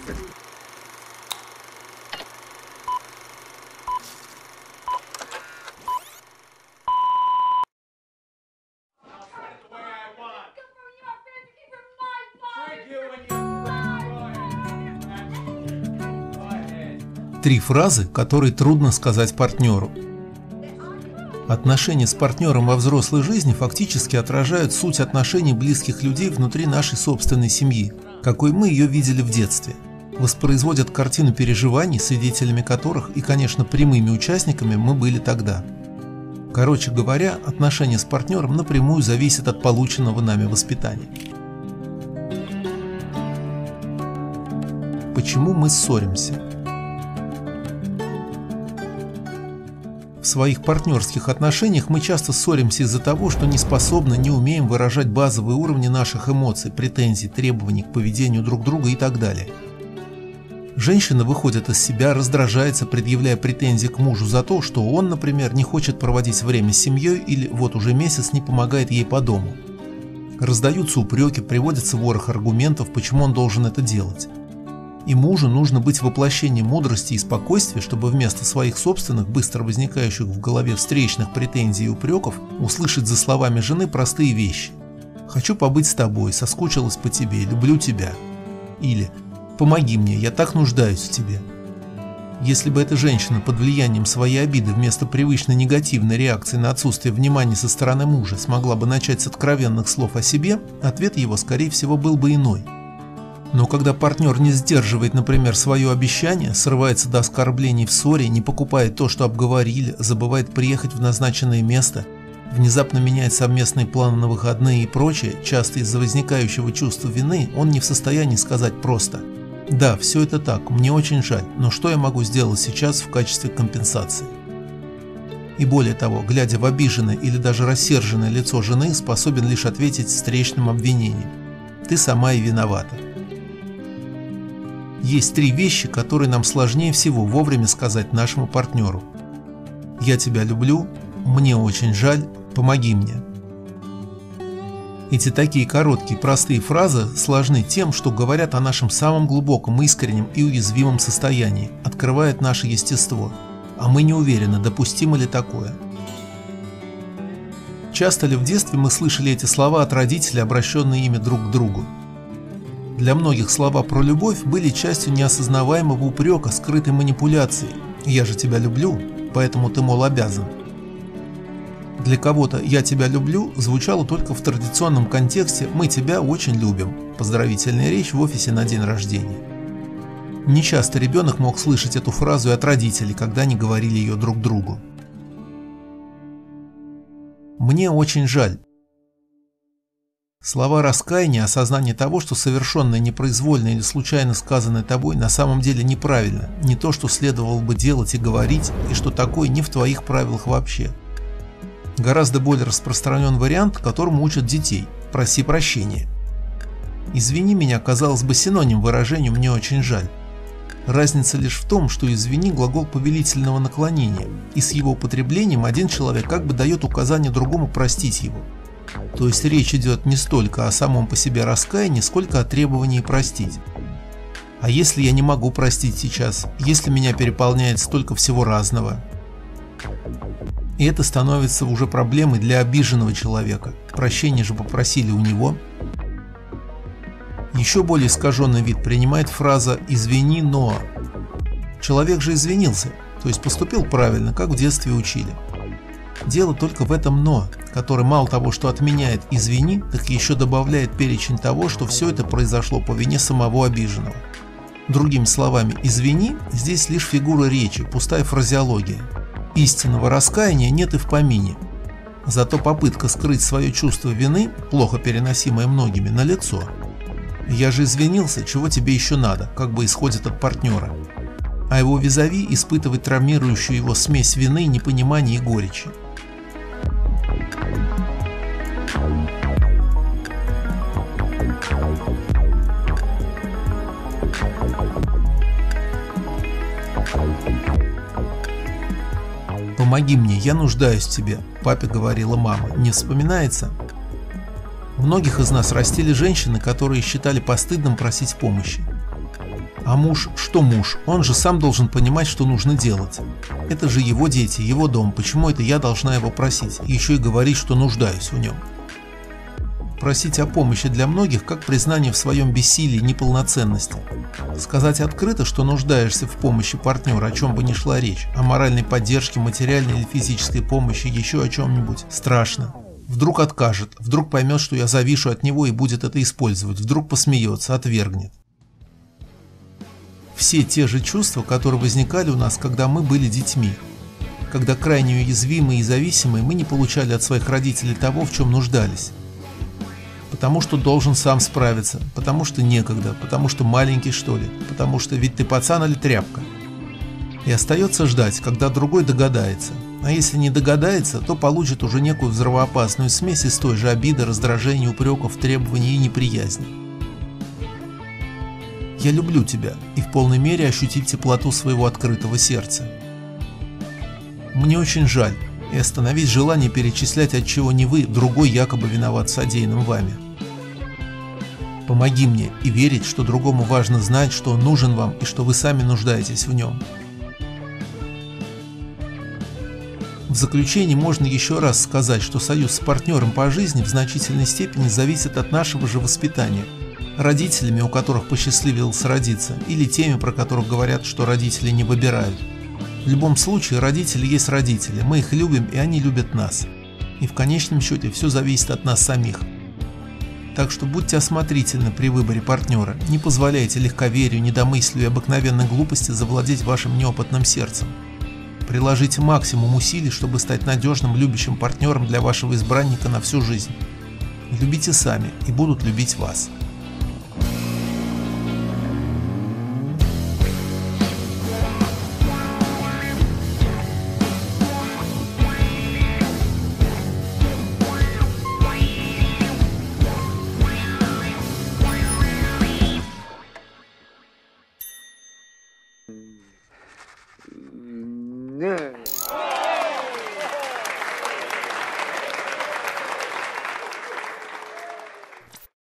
Три фразы, которые трудно сказать партнеру. Отношения с партнером во взрослой жизни фактически отражают суть отношений близких людей внутри нашей собственной семьи, какой мы ее видели в детстве. Воспроизводят картину переживаний, свидетелями которых и, конечно, прямыми участниками мы были тогда. Короче говоря, отношения с партнером напрямую зависят от полученного нами воспитания. Почему мы ссоримся? В своих партнерских отношениях мы часто ссоримся из-за того, что не способны, не умеем выражать базовые уровни наших эмоций, претензий, требований к поведению друг друга и так далее. Женщина выходит из себя, раздражается, предъявляя претензии к мужу за то, что он, например, не хочет проводить время с семьей или вот уже месяц не помогает ей по дому. Раздаются упреки, приводится ворох аргументов, почему он должен это делать. И мужу нужно быть воплощением мудрости и спокойствия, чтобы вместо своих собственных, быстро возникающих в голове встречных претензий и упреков, услышать за словами жены простые вещи. «Хочу побыть с тобой, соскучилась по тебе, люблю тебя». Или «Помоги мне, я так нуждаюсь в тебе». Если бы эта женщина под влиянием своей обиды вместо привычной негативной реакции на отсутствие внимания со стороны мужа смогла бы начать с откровенных слов о себе, ответ его, скорее всего, был бы иной. Но когда партнер не сдерживает, например, свое обещание, срывается до оскорблений в ссоре, не покупает то, что обговорили, забывает приехать в назначенное место, внезапно меняет совместные планы на выходные и прочее, часто из-за возникающего чувства вины, он не в состоянии сказать просто: «Да, все это так, мне очень жаль, но что я могу сделать сейчас в качестве компенсации?» И более того, глядя в обиженное или даже рассерженное лицо жены, способен лишь ответить встречным обвинением: «Ты сама и виновата». Есть три вещи, которые нам сложнее всего вовремя сказать нашему партнеру. «Я тебя люблю», «Мне очень жаль», «Помоги мне». Эти такие короткие, простые фразы сложны тем, что говорят о нашем самом глубоком, искреннем и уязвимом состоянии, открывают наше естество, а мы не уверены, допустимо ли такое. Часто ли в детстве мы слышали эти слова от родителей, обращенные ими друг к другу? Для многих слова про любовь были частью неосознаваемого упрека, скрытой манипуляции. «Я же тебя люблю, поэтому ты, мол, обязан». Для кого-то «я тебя люблю» звучало только в традиционном контексте «мы тебя очень любим» – поздравительная речь в офисе на день рождения. Нечасто ребенок мог слышать эту фразу и от родителей, когда они говорили ее друг другу. «Мне очень жаль». Слова раскаяния, осознание того, что совершенное непроизвольно или случайно сказанное тобой на самом деле неправильно, не то, что следовало бы делать и говорить, и что такое не в твоих правилах вообще. Гораздо более распространен вариант, которому учат детей – «проси прощения». «Извини меня» казалось бы синоним выражению «мне очень жаль». Разница лишь в том, что «извини» – глагол повелительного наклонения, и с его употреблением один человек как бы дает указание другому простить его. То есть речь идет не столько о самом по себе раскаянии, сколько о требовании простить. А если я не могу простить сейчас, если меня переполняет столько всего разного? И это становится уже проблемой для обиженного человека. Прощение же попросили у него. Еще более искаженный вид принимает фраза «извини, но…». Человек же извинился, то есть поступил правильно, как в детстве учили. Дело только в этом «но», который мало того, что отменяет «извини», так еще добавляет перечень того, что все это произошло по вине самого обиженного. Другими словами, «извини» здесь лишь фигура речи, пустая фразеология. Истинного раскаяния нет и в помине. Зато попытка скрыть свое чувство вины, плохо переносимое многими, налицо. «Я же извинился, чего тебе еще надо», как бы исходит от партнера. А его визави испытывает травмирующую его смесь вины, непонимания и горечи. «Помоги мне, я нуждаюсь в тебе», – папе говорила мама. Не вспоминается? Многих из нас растили женщины, которые считали постыдным просить помощи. А муж, что муж? Он же сам должен понимать, что нужно делать. Это же его дети, его дом. Почему это я должна его просить? И еще и говорить, что нуждаюсь в нем. Просить о помощи для многих как признание в своем бессилии и неполноценности. Сказать открыто, что нуждаешься в помощи партнера, о чем бы ни шла речь, о моральной поддержке, материальной или физической помощи, еще о чем-нибудь, страшно. Вдруг откажет, вдруг поймет, что я завишу от него и будет это использовать, вдруг посмеется, отвергнет. Все те же чувства, которые возникали у нас, когда мы были детьми. Когда крайне уязвимые и зависимые, мы не получали от своих родителей того, в чем нуждались. Потому что должен сам справиться, потому что некогда, потому что маленький, что ли, потому что ведь ты пацан или тряпка. И остается ждать, когда другой догадается. А если не догадается, то получит уже некую взрывоопасную смесь из той же обиды, раздражения, упреков, требований и неприязни. Я люблю тебя и в полной мере ощутить теплоту своего открытого сердца. Мне очень жаль, и остановить желание перечислять, от чего не вы, другой якобы виноват в содеянном вами. Помоги мне и верить, что другому важно знать, что он нужен вам и что вы сами нуждаетесь в нем. В заключение можно еще раз сказать, что союз с партнером по жизни в значительной степени зависит от нашего же воспитания. Родителями, у которых посчастливилось родиться, или теми, про которых говорят, что родители не выбирают. В любом случае, родители есть родители, мы их любим, и они любят нас. И в конечном счете все зависит от нас самих. Так что будьте осмотрительны при выборе партнера, не позволяйте легковерию, недомыслию и обыкновенной глупости завладеть вашим неопытным сердцем. Приложите максимум усилий, чтобы стать надежным, любящим партнером для вашего избранника на всю жизнь. Любите сами, и будут любить вас.